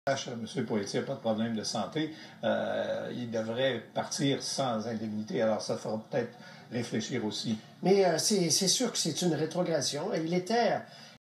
M. Poitier n'a pas de problème de santé, il devrait partir sans indemnité. Alors, ça fera peut-être réfléchir aussi. Mais c'est sûr que c'est une rétrogradation. Il était